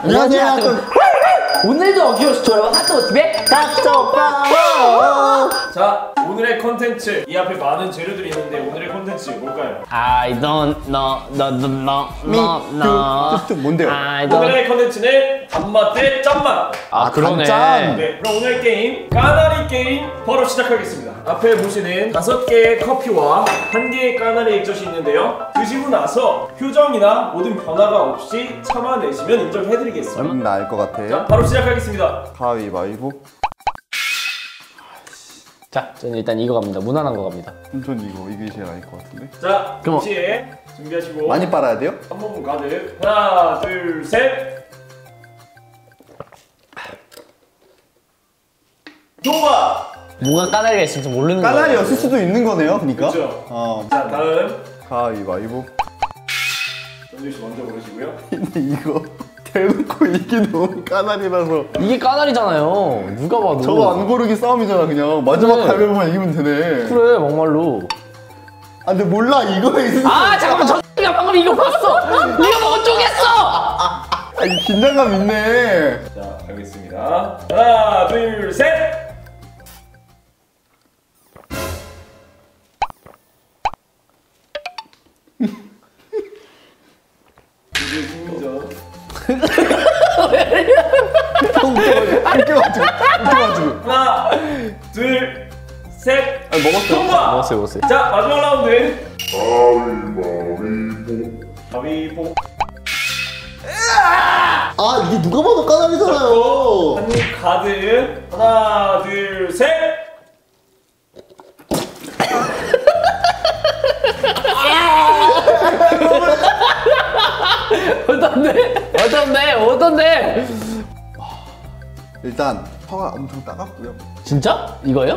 안녕하세요. 오늘도 어김없이 돌아온 핫도그집의 닥터파워. 자, 오늘의 컨텐츠. 이 앞에 많은 재료들이 있는데 오늘의 컨텐츠 뭘까요? I don't know. 뭔데요? 오늘의 컨텐츠는 단맛 대 짠맛. 그러네. 단짠. 네, 그럼 오늘 게임 까나리 게임 바로 시작하겠습니다. 앞에 보시는 5개의 커피와 1개의 까나리 액젓이 있는데요. 드시고 나서 표정이나 모든 변화가 없이 참아내시면 인정해드리겠습니다. 나 알 것 같아. 자, 바로 시작하겠습니다. 가위바위보. 자, 저는 일단 이거 갑니다. 무난한 거 갑니다. 전 이게 제일 나을 것 같은데. 자, 그럼 동시에 준비하시고 많이 빨아야 돼요? 한 모금 가득. 하나, 둘, 셋. 통과! 뭐가 까나리가 있을지 모르는 거예요. 까나리였을 수도 있는 거네요, 그러니까. 그렇죠. 자, 다음 가위바위보. 전주 씨 먼저 고르시고요. 근데 이거 대놓고 이게 너무 까나리라서. 이게 까나리잖아요. 누가 봐도. 저거 안 고르기 싸움이잖아, 그냥. 마지막 그래. 가위바위보만 이기면 되네. 그래, 막말로. 아, 근데 몰라, 이거에 있는. 잠깐만, 저 X가 방금 이거 봤어! 이거 보고 쪼갰어! 이 긴장감 있네. 자, 가겠습니다. 하나, 둘, 셋! 이게 승리죠. 웃겨가지고. 하나, 둘, 셋! 먹었어. 통과! 먹었어요. 자, 마지막 라운드. 가위바위보. 아, 이게 누가 봐도 까나리잖아요. 한 입 가득. 하나, 둘, 셋! 어떤데? 일단 파가 엄청 따갑고요. 진짜? 이거요?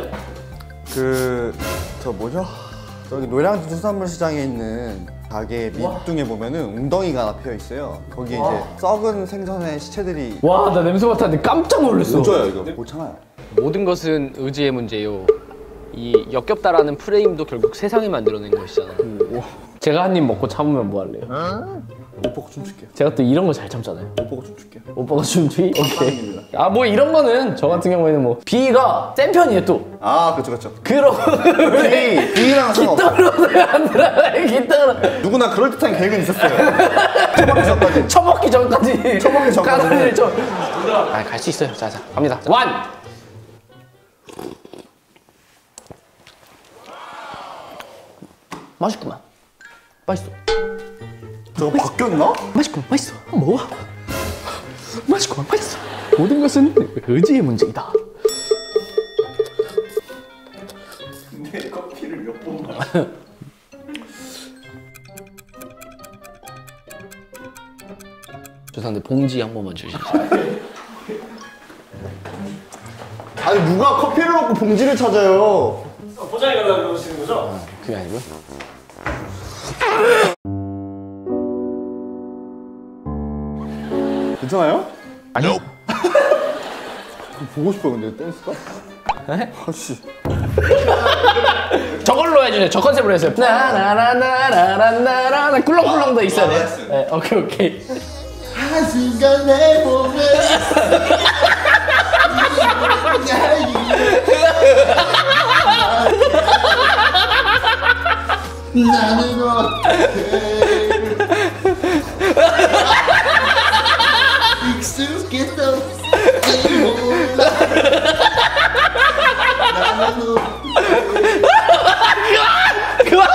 저 뭐죠? 저기 노량진 수산물 시장에 있는 가게 밑둥에 보면은 웅덩이가 하나 피어 있어요. 거기에 이제 썩은 생선의 시체들이. 와, 나 냄새 맡았는데 깜짝 놀랐어. 오줘요, 이거. 못 참아요. 모든 것은 의지의 문제요. 이 역겹다라는 프레임도 결국 세상이 만들어낸 것이잖아. 제가 한 입 먹고 참으면 뭐 할래요? 옷 벗고 춤출게요. 제가 또 이런 거 잘 참잖아요. 옷 벗고 춤출게요. 오빠가 춤추기? 오케이. 빵입니다. 뭐 이런 거는 저 같은 경우에는 뭐 B가 센 편이에요 또. 그쵸. 그러고 B랑 상관없어. 기떡으로 안 들어가요. 기떡으로. 누구나 그럴듯한 계획은 있었어요. 처먹기 전까지. 처먹기 전까지. 처먹기 전까지. 까나리를 쳐. 갈 수 있어요. 자, 갑니다. 완! 맛있구만. 맛있어. 저거 바뀌었나? 맛있구만. 맛있어. 한번 먹어봐. 맛있구만. 맛있어. 모든 것은 의지의 문제이다. 근데 커피를 몇 번 마셔? 죄송한데 봉지 한 번만 주시죠. 아니, 누가 커피를 먹고 봉지를 찾아요. 포장해 가려고 그러시는 거죠? 그게 아니고요. 괜찮아요? 아니요. 보고 싶어, 근데 댄스가? 아씨. 저걸로 해주세요. 저 컨셉으로 했어요. 나나나나나나나나 꿀렁꿀렁도 있어야 돼. 네, 오케이. 한순간에 보면 나는 어떻게 익숙했던 몰라 나는 그만.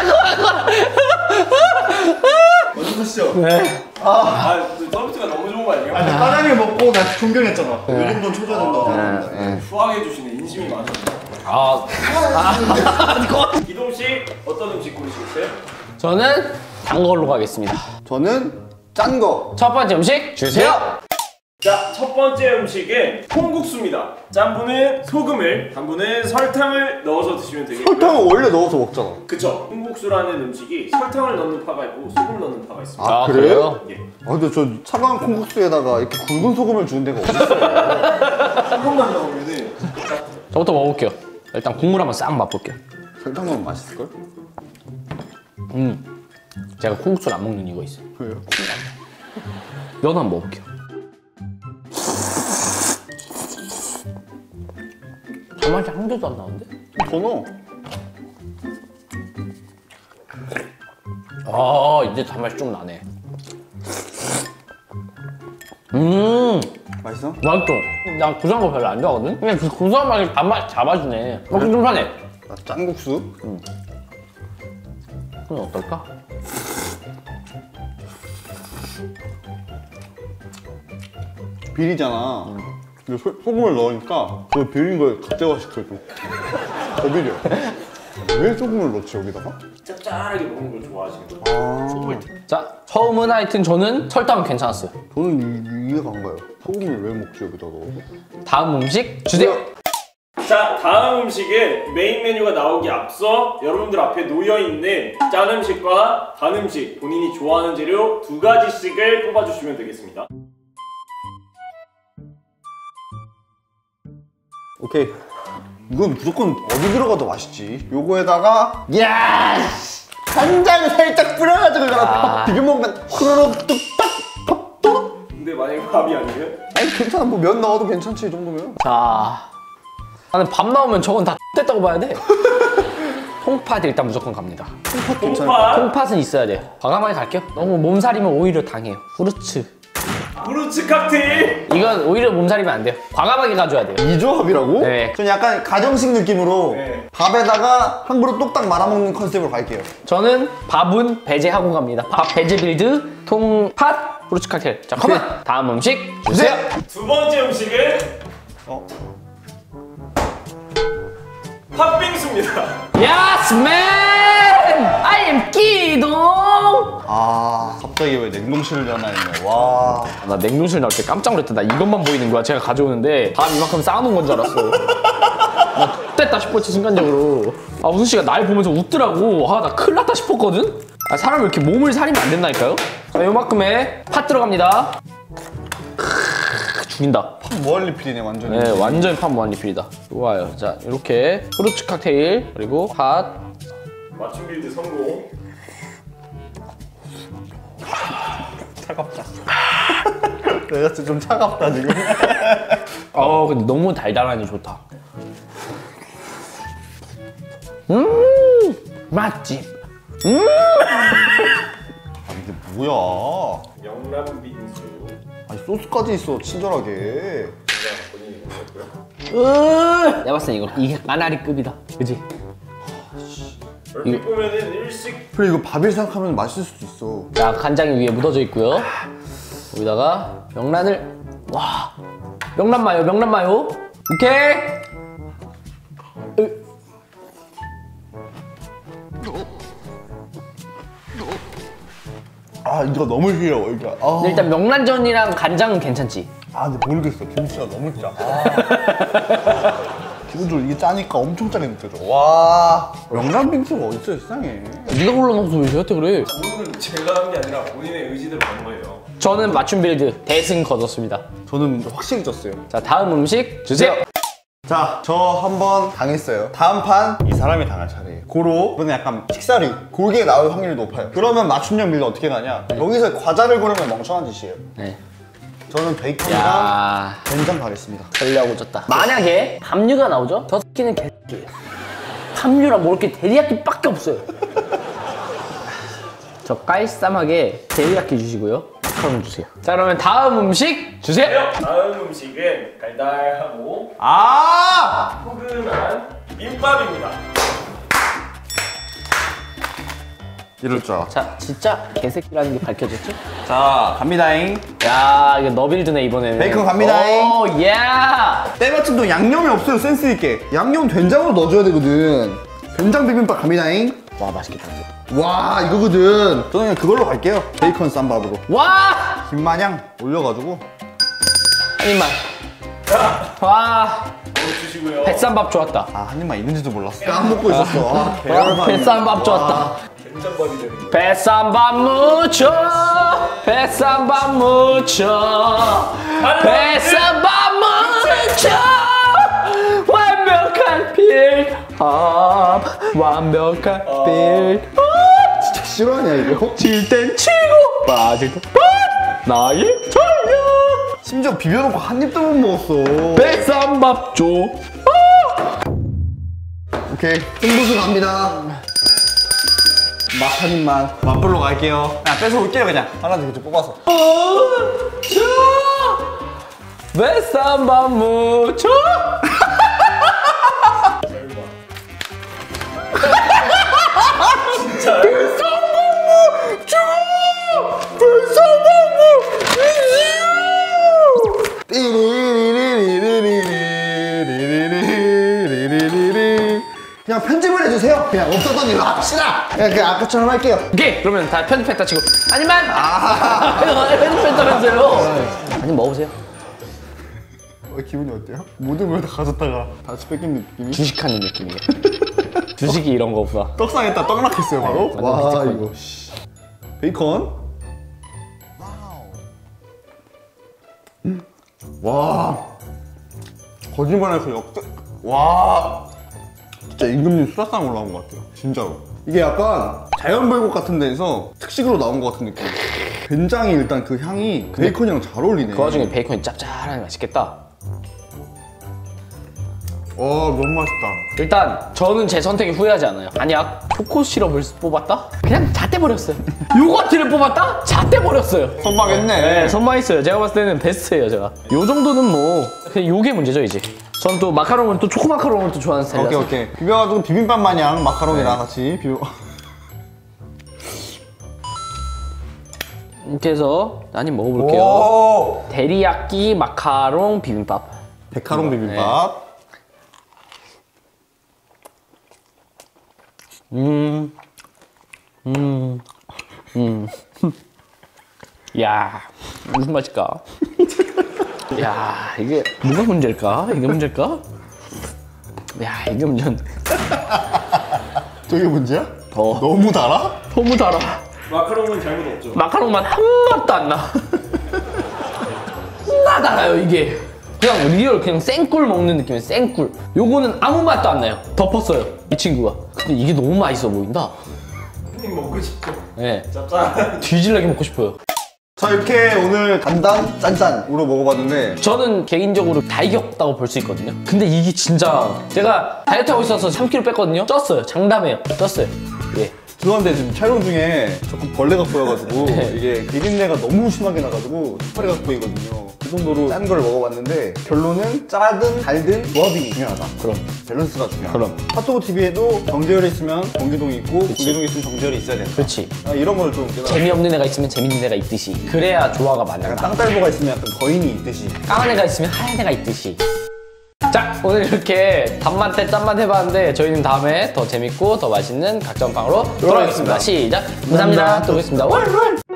먼저 하시죠. 네. 서비스가 너무 좋은 거 아니에요? 까나리 먹고 나 존경했잖아. 이 정도는 쳐줘야 된다고 생각합니다. 후하게 해주시네. 인심이 많으시네. 기동 씨 어떤 음식 고르시겠어요? 저는 단 걸로 가겠습니다. 저는 짠 거. 첫 번째 음식 주세요. 자, 첫 번째 음식은 콩국수입니다. 짠 분은 소금을, 단 분은 설탕을 넣어서 드시면 되겠고요. 설탕을 원래 넣어서 먹잖아. 그쵸. 콩국수라는 음식이 설탕을 넣는 파가 있고 소금을 넣는 파가 있습니다. 아, 그래요? 예. 근데 저 차가운 콩국수에다가 이렇게 굵은 소금을 주는 데가 어딨어요? 한 번만 넣으면은 저부터 먹어볼게요. 일단 국물 한번 싹 맛볼게요. 설탕 넣으면 맛있을걸? 제가 콩국수를 안 먹는 이유가 있어요. 왜요? 면 한번 먹어볼게요. 그 맛이 한 개도 안 나는데? 더 넣어. 아, 이제 단맛이 좀 나네. 맛있어? 맛있어. 나 구수한 거 별로 안 좋아하거든? 그냥 그 구수한 맛이 단맛 잡아주네. 먹기 좀 편해. 나 짠국수? 그럼 어떨까? 비리잖아. 근데 소금을 넣으니까 그 비린 걸 극대화시켜줘. 더 비려. 왜 소금을 넣지 여기다가? 짭짤하게 먹는 걸 좋아하시는 거예요? 자, 처음은 하여튼 저는 설탕은 괜찮았어요. 저는 이해가 안 가요. 소금을 왜 먹지 여기다 넣어서? 다음 음식 주세요. 자, 다음 음식은 메인 메뉴가 나오기 앞서 여러분들 앞에 놓여있는 짠 음식과 단 음식, 본인이 좋아하는 재료 2가지씩을 뽑아주시면 되겠습니다. 오케이. 이건 무조건 어디 들어가도 맛있지. 요거에다가 야 간장 살짝 뿌려가지고 이거랑 비벼 먹으면 후루룩 뚝딱 밥도록. 근데 만약에 밥이 아니면? 아니 괜찮아. 뭐 면 넣어도 괜찮지 이 정도면. 자, 나는 밥 나오면 저건 다 됐다고 봐야 돼. 통팥 일단 무조건 갑니다. 통팥? 통팥은 있어야 돼요. 과감하게 갈게요. 너무 몸살이면 오히려 당해요. 후르츠. 후르츠 칵테일! 이건 오히려 몸살이면 안 돼요. 과감하게 가져야 돼요. 이 조합이라고? 네. 전 약간 가정식 느낌으로 네. 밥에다가 한 그릇 뚝딱 말아먹는 컨셉으로 갈게요. 저는 밥은 배제하고 갑니다. 밥 배제 빌드, 통팥, 후르츠 칵테일. 자, 컴온! 다음 음식 주세요. 두 번째 음식은 팥빙수입니다. 야스 맨! I am 기동! 아 갑자기 왜 냉동실을 전화했네. 와. 나 냉동실 나올 때 깜짝 놀랐다. 나 이것만 보이는 거야. 제가 가져오는데 밥 이만큼 쌓아놓은 건 줄 알았어. 나 X됐다 싶었지 순간적으로. 아 우순 씨가 날 보면서 웃더라고. 아 나 큰일 났다 싶었거든? 아 사람이 이렇게 몸을 사리면 안 된다니까요? 자 요만큼의 팥 들어갑니다. 죽인다. 무한리필이네 완전히. 네 완전 팥 무한리필이다. 좋아요. 자 이렇게 후르츠 칵테일 그리고 팥. 맞춤 빌드 성공. 차갑다. 내가 진짜 좀 차갑다 지금. 근데 너무 달달하니 좋다. 맛집. 아 이게 뭐야? 영남 빙수. 아니 소스까지 있어 친절하게. 내가 봤을 땐 이게 까나리급이다. 그지? 얼핏 보면은 일식. 그래 이거 밥일 생각하면 맛있을 수도 있어. 자 간장이 위에 묻어져 있고요. 여기다가 명란을 와 명란 마요 명란 마요. 오케이. 아 이거 너무 싫어 이거. 아, 근데 일단 명란전이랑 간장은 괜찮지. 근데 모르겠어. 김치가 너무 짜. 아. 기본적으로 이게 짜니까 엄청 짜게 느껴져. 와. 명란빙수가 어딨어 세상에. 네가 골라놓고서 왜 저한테 그래? 오늘은 제가 한 게 아니라 본인의 의지대로 간 거예요. 저는 맞춤 빌드 대승 거뒀습니다. 저는 확실히 졌어요. 자 다음 음식 주세요. 자, 저 한번 당했어요. 다음 판 이 사람이 당할 차례예요. 고로 이번엔 약간 식사류 골게 나올 확률이 높아요. 그러면 맞춤형 빌드 어떻게 가냐? 여기서 과자를 고르면 멍청한 짓이에요. 네. 저는 베이컨이랑 야 된장 가겠습니다. 전략 오졌다. 만약에 밥류가 나오죠? 저 새끼는 개새끼예요. 밥류랑 먹을 게 데리야끼밖에 없어요. 저 깔쌈하게 데리야끼 주시고요. 마카롱 주세요. 자 그러면 다음 음식 주세요. 다음 음식은 달달하고 아! 포근한 민밥입니다. 이럴 줄 알아. 자 진짜 개새끼라는 게 밝혀졌죠? 자, 갑니다잉. 야 이거 너빌드네 이번에는. 베이컨 갑니다잉. 오 예. 때마침도 양념이 없어요, 센스있게. 양념 된장으로 넣어줘야 되거든. 된장 비빔밥 갑니다잉. 와 맛있겠다. 와, 이거거든. 저는 그냥 그걸로 갈게요. 베이컨 쌈밥으로. 와! 김마냥 올려가지고. 한 입만. 자, 와 주시고요. 뱃쌈밥 좋았다. 아, 한 입만 있는지도 몰랐어. 까먹고 있었어. 아, 계열만. 뱃쌈밥 좋았다. 된장밥이 되는 거예요. 뱃쌈밥 무쳐 뱃쌈밥 무쳐 뱃쌈밥 무쳐 완벽한 빌밥 완벽한 빌밥 진짜 싫어하냐, 이거? 칠 땐 치고 빠질 땐 빠 나의 전략 심지어 비벼놓고 한 입도 못 먹었어. 뱃쌈밥 줘 오케이. 승부수 갑니다. 마파님만 맛보러 갈게요. 그냥 뺏어올게요 그냥. 하나 직접 뽑아서. 베쌈바 무초. 그냥 편집을 해주세요. 그냥 없었던 일로 합시다. 그냥 아까처럼 할게요. 오케이 그러면 다 편집했다 치고 아니면 편집했다면서요. 아니 먹어보세요. 기분이 어때요? 모든 걸 다 가졌다가 다시 뺏긴 느낌이? 주식하는 느낌이에요. 주식이 이런 거구나. 떡상했다 떡락했어요 바로. 와 이거 베이컨. 와 거짓말해서 역대. 와 진짜 임금님 수라상 올라온 것 같아요 진짜로. 이게 약간 자연불고 같은 데에서 특식으로 나온 것 같은 느낌. 된장이 일단 그 향이 베이컨이랑 잘 어울리네. 그 와중에 베이컨이 짭짤하니 맛있겠다. 와 너무 맛있다. 일단 저는 제 선택에 후회하지 않아요. 만약 초코 시럽을 뽑았다? 그냥 잣대버렸어요. 요거트를 뽑았다? 잣대버렸어요. 선방했네. 네, 선방했어요. 제가 봤을 때는 베스트예요, 제가. 요 정도는 뭐 그냥 요게 문제죠, 이제. 전 또 마카롱을 또 초코 마카롱을 또 좋아하는 스타일이라서. 오케이 비벼가지고 비빔밥 마냥 마카롱이랑 같이 비벼. 이렇게 해서 한입 먹어볼게요. 오 데리야끼 마카롱 비빔밥. 데카롱 비빔밥. 야, 무슨 맛일까? 야, 이게 뭐가 문제일까? 이게 문제일까? 야, 이게 문제. 저게 문제야? 너무 달아? 너무 달아. 마카롱은 잘못 없죠. 마카롱만 한 맛도 안 나. 존나 달아요, 이게. 그냥 리얼 그냥 생꿀 먹는 느낌이에요, 생꿀. 요거는 아무 맛도 안 나요. 덮었어요, 이 친구가. 근데 이게 너무 맛있어 보인다. 님 먹고 싶죠. 네. 짭짤. 뒤질나게 먹고 싶어요. 자 이렇게 오늘 단단 짠짠으로 먹어봤는데 저는 개인적으로 다 이겼다고 볼 수 있거든요. 근데 이게 진짜 제가 다이어트 하고 있어서 3kg 뺐거든요. 쪘어요. 장담해요. 쪘어요. 예. 죄송한데 지금 촬영 중에 자꾸 벌레가 보여가지고 네. 이게 비린내가 너무 심하게 나가지고 스파리가 보이거든요. 그 정도로 짠 걸 먹어봤는데 결론은 짜든 달든 조합이 중요하다. 그럼. 밸런스가 중요하다. 그럼. 핫도그 TV에도 정재열이 있으면 정기동이 있고 정기동이 있으면 정재열이 있어야 된다. 그렇지. 아, 이런 걸 좀 깨달아. 재미없는 애가 있으면 재밌는 애가 있듯이. 그래야 조화가 약간 맞는다. 땅딸보가 있으면 약간 거인이 있듯이. 까만 애가 있으면 하얀 애가 있듯이. 자, 오늘 이렇게 단맛 대 짠맛 해봤는데 저희는 다음에 더 재밌고 더 맛있는 각종 빵으로 돌아오겠습니다. 시작! 감사합니다. 또 뵙겠습니다. 월!